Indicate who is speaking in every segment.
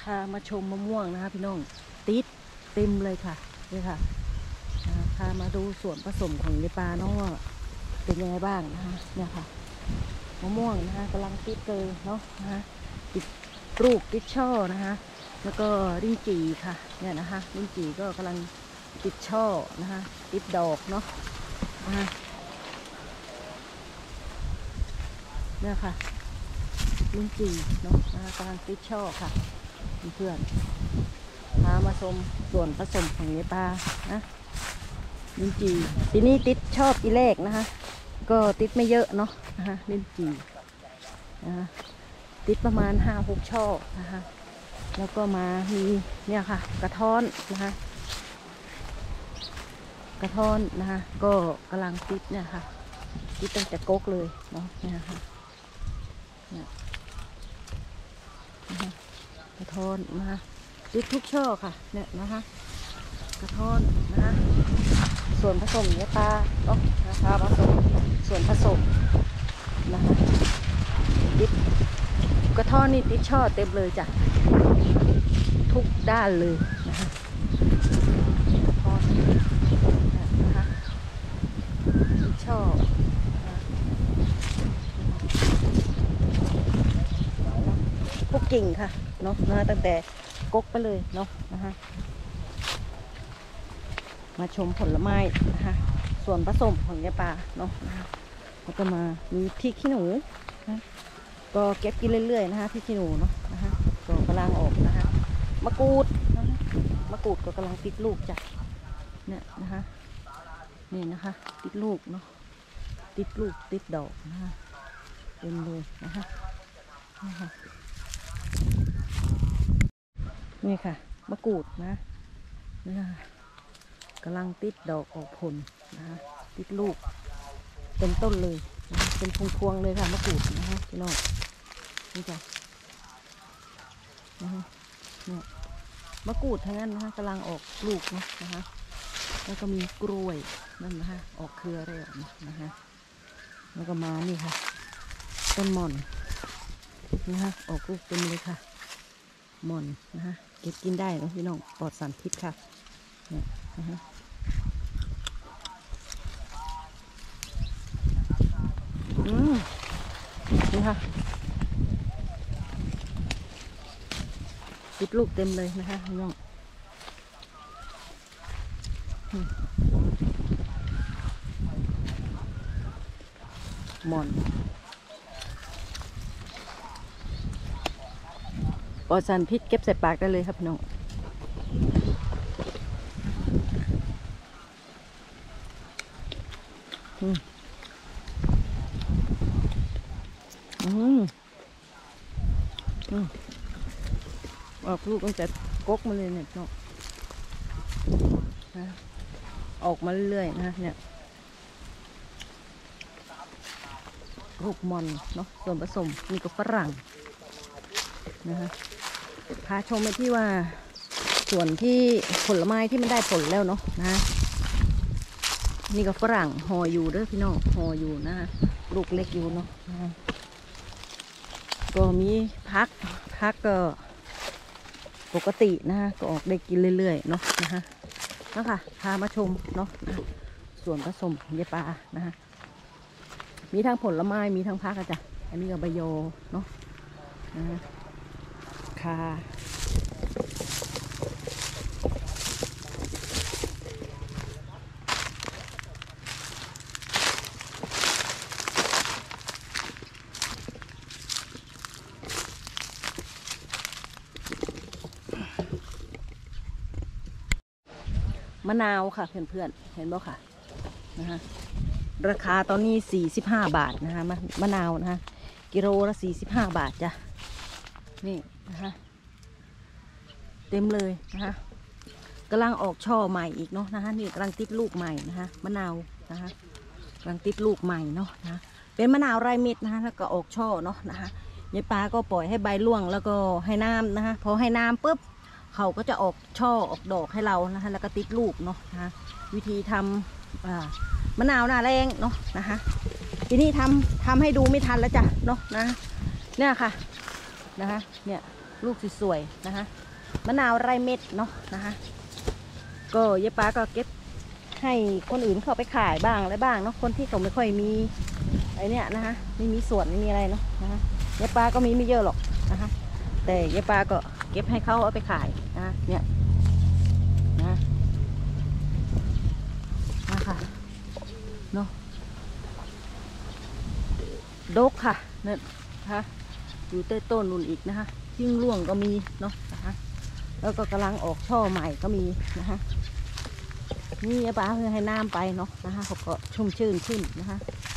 Speaker 1: พามาชมมะม่วงนะคะพี่น้องติดเต็มเลยค่ะนี่ค่ะพามาดูส่วนผสมของในปลาเนาะเป็นยังไงบ้างนะคะเนี่ยค่ะมะม่วงนะคะกำลังติดเลยเนาะนะคะติดลูกติดช่อนะคะแล้วก็ลิ้นจี่ค่ะเนี่ยนะคะลิ้นจี่ก็กำลังติดช่อนะคะติดดอกเนาะเนี่ยค่ะลิ้นจี่เนาะกำลังติดช่อค่ะเพื่อนพามาชมส่วนผสมของเนื้อปลานะลิ้นจี่ปีนี้ติดชอบปีแรกนะคะก็ติดไม่เยอะเนาะนะคะลิ้นจี่นะคะติดประมาณ5-6 ช่อนะคะแล้วก็มามีเนี่ยค่ะกระท้อนนะคะกระท้อนนะคะก็กำลังติดเนี่ยค่ะติดตั้งแต่ก๊กเลยเนาะเนี่ยค่ะเนี่ยกระท้อนนะคะติดทุกช่อค่ะเนี่ยนะคะกระท้อนนะคะส่วนผสมเนื้อปลาเนาะนะคะผสมส่วนผสมนะคะติดกระท้อนนี่ติดช่อเต็มเลยจ้ะทุกด้านเลยนะคะกระท้อนนะคะติดช่อพวกกิ่งค่ะเนาะนะคะตั้งแต่ก๊กไปเลยเนาะนะคะมาชมผลไม้นะคะส่วนผสมของยาปลาเนาะนะคะแล้วก็มามีพริกขี้หนูนะก็เก็บกินเรื่อยๆนะคะพริกขี้หนูเนาะนะคะก็กำลังออกนะคะมะกรูดนะคะมะกรูดก็กำลังติดลูกจ้ะเนี่ยนะคะนี่นะคะติดลูกเนาะติดลูกติดดอกนะคะเต็มเลยนะคะนี่ค่ะมะกรูดนะนี่ค่ะกำลังติดดอกออกผลนะคะติดลูกเป็นต้นเลยนะเป็นพวงๆเลยค่ะมะกรูดนะคะพี่น้องนี่จ้ะนะคะเนี่ยมะกรูดทั้งนั้นนะคะกำลังออกลูกนะคะแล้วก็มีกล้วยนั่นนะคะออกเครืออะไรออกนะคะแล้วก็มานี่ค่ะต้นหม่อนนะคะออกลูกเต็มเลยค่ะหม่อนนะคะเก็บกินได้นะพี่น้องปลอดสารพิษค่ะเนี่ยนะคะนี่ค่ะติดลูกเต็มเลยนะคะพี่น้องหม่อนปลอดสารพิษเก็บใส่ปากได้เลยครับพี่น้องออกลูกตั้งแต่ก๊กมาเลยเนี่ยเนาะออกมาเรื่อยๆนะเนี่ยลูกมอนเนาะส่วนผสมมีกับฝรั่งนะคะพาชมไปที่ว่าส่วนที่ผลไม้ที่มันได้ผลแล้วเนาะนะนี่กับฝรั่งห่ออยู่เด้อพี่น้องห่ออยู่นะคะลูกเล็กอยู่เนาะก็มีพักก็ปกตินะคะก็ออกได้กินเรื่อยๆเนาะนะคะแล้วค่ะพามาชมเนาะส่วนผสมของยาปลานะคะมีทั้งผลไม้มีทั้งพักอะจ้ะอันนี้ก็ใบโยเนาะนะคะค่ะมะนาวค่ะเพื่อนๆเห็นบ่ค่ะนะคะราคาตอนนี้45 บาทนะคะมะนาวนะคะกิโลละ45 บาทจ้ะนี่นะคะเต็มเลยนะคะกำลังออกช่อใหม่อีกเนาะนะคะนี่กำลังติดลูกใหม่นะคะมะนาวนะคะกำลังติดลูกใหม่เนาะนะเป็นมะนาวไร่เม็ดนะคะแล้วก็ออกช่อเนาะนะคะยายปลาก็ปล่อยให้ใบร่วงแล้วก็ให้น้ำนะคะพอให้น้ำปุ๊บเขาก็จะออกช่อออกดอกให้เรานะคะแล้วก็ติดลูกเนาะนะคะวิธีทำมะนาวหน้าแรงเนาะนะคะทีนี้ทำให้ดูไม่ทันแล้วจ้ะเนาะนะเนี่ยค่ะนะคะเนี่ยลูกสวยๆนะคะมะนาวไร่เม็ดเนาะนะคะก็ยายป้าก็เก็บให้คนอื่นเข้าไปขายบ้างอะไรบ้างเนาะคนที่เขาไม่ค่อยมีไอเนี้ยนะคะไม่มีสวนไม่มีอะไรเนาะนะคะยายป้าก็มีไม่เยอะหรอกนะคะแต่ยายป้าก็เก็บให้เขาเอาไปขายนะเนี่ยนะคะเนาะดกค่ะเนี่ยนะคะอยู่ใต้ต้นนุ่นอีกนะคะยิ่งร่วงก็มีเนาะนะคะแล้วก็กำลังออกช่อใหม่ก็มีนะคะนี่ยายป้าเพื่อให้น้ำไปเนาะนะคะเขาก็ชุ่มชื่นขึ้นนะคะ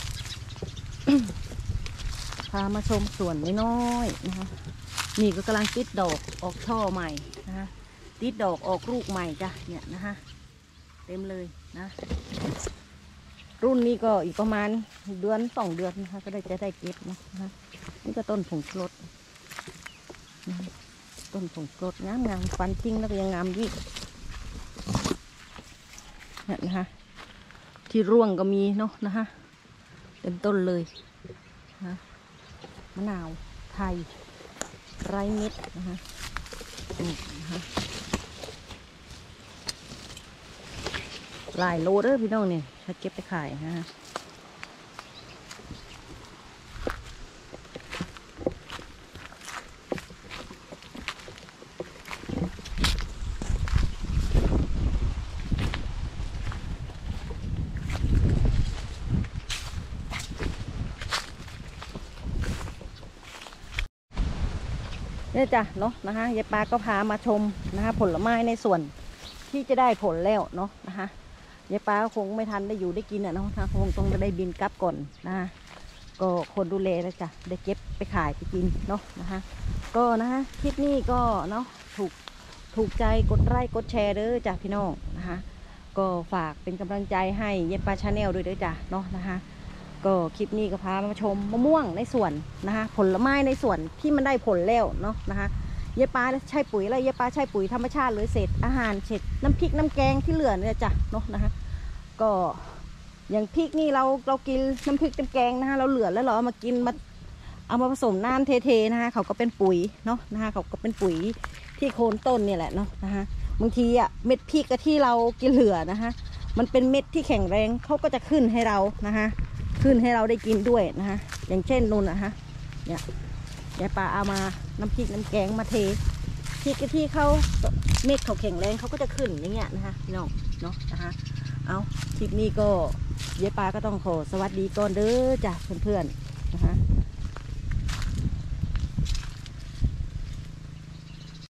Speaker 1: พามาชมสวนน้อยๆนะคะนี่ก็กำลังติดดอกออกช่อใหม่นะคะติดดอกออกลูกใหม่จ้ะเนี่ยนะคะเต็มเลยนะรุ่นนี้ก็อีกประมาณเดือน2 เดือนนะคะก็จะได้เก็บนะคะนี่ก็ต้นผงชูรสต้นผงชูรสงามฟันจริงแล้วก็ยังงามยิ่งเนี่ยนะคะที่ร่วงก็มีเนาะนะคะเต็มต้นเลยนะมะนาวไทยไร้เม็ดนะคะหลายโลเด้อพี่น้องเนี่ยถ้าเก็บไปขายนะฮะเนี่ยจ้ะเนาะนะคะยายปาก็พามาชมนะคะผลไม้ในส่วนที่จะได้ผลแล้วเนาะนะคะยายปาคงไม่ทันได้อยู่ได้กินอ่ะเนาะคงต้องได้บินกลับก่อนนะคะก็คนดูแลแล้วจ้ะได้เก็บไปขายไปกินเนาะนะคะก็นะคะคลิปนี้ก็เนาะถูกใจกดไลค์กดแชร์เด้อจ้ะพี่น้องนะคะก็ฝากเป็นกำลังใจให้ยายปาชาแนลด้วยเด้อจ้ะเนาะนะคะก็คลิปนี้ก็พามาชมมะม่วงในสวนนะคะผลไม้ในสวนที่มันได้ผลแล้วเนาะนะคะยายปาใช้ปุ๋ยอะไรยายปาใช้ปุ๋ยธรรมชาติเลยเศษอาหารเศษน้ำพริกน้ำแกงที่เหลือเนี่ยจ้ะเนาะนะคะก็อย่างพริกนี่เรากินน้ำพริกน้ำแกงนะคะเราเหลือแล้วเราเอามากินเอามาผสมน้ำเทๆนะคะเขาก็เป็นปุ๋ยเนาะนะคะเขาก็เป็นปุ๋ยที่โคนต้นเนี่ยแหละเนาะนะคะบางทีอ่ะเม็ดพริกที่เรากินเหลือนะคะมันเป็นเม็ดที่แข็งแรงเขาก็จะขึ้นให้เรานะคะขึ้นให้เราได้กินด้วยนะคะอย่างเช่นนู่นนะคะเนี่ยยายปาเอามาน้ำพริกน้ำแกงมาเทพริกที่เขาเม็ดเขาแข็งแรงเขาก็จะขึ้นอย่างเงี้ยนะคะพี่น้องเนาะนะคะเอาคลิปนี้ก็ยายปาก็ต้องขอสวัสดีก่อนเด้อจ้ะเพื่อนๆนะคะ